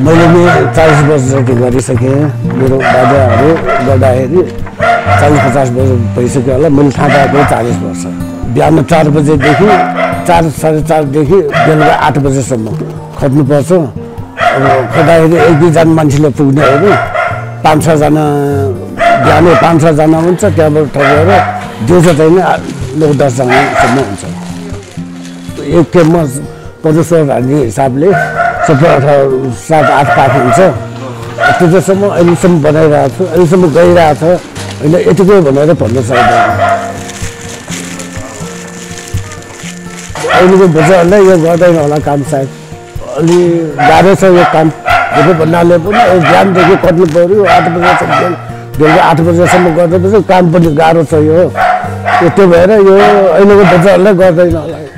मैले नि 40 वर्ष जति गरिसकेँ मेरो बाबाहरू गर्दाखेरि 40-50 वर्ष भइसक्यो होला मैले थाहा पाएको 40 वर्ष बिहान 4 बजेदेखि 4-4:30 देखि बेलुका 8 बजेसम्म खट्नुपर्छ अब खट्दाखेरि 1-2 जना मान्छेले पुग्ने होइन 5-6 जना बिहानै 5-6 जना हुन्छ त्यहाँबाट ठगेर दिउँसो चाहिँ 9-10 जनासम्म हुन्छ एक खेपमा परुसर हाल्ने हिसाबले सबै 7-8 पाखी हुन्छ त्यतिसम्म अहिलेसम्म बनाइरहेको छु अहिलेसम्म गइरहेको छ होइन यतिकै भनेर भन्न सक्दैन अहिलेको बच्चाहरूलाई यो गर्दैन होला काम सायद अलि गाह्रो छ यो काम जति भन्नाले पनि बिहानदेखि कट्नु पऱ्यो 8 बजेसम्म बेलुका 8 बजेसम्म गर्नुपर्छ काम पनि गाह्रो छ यो त्यही भएर यो अहिलेको बच्चाहरूलाई गर्दैन होला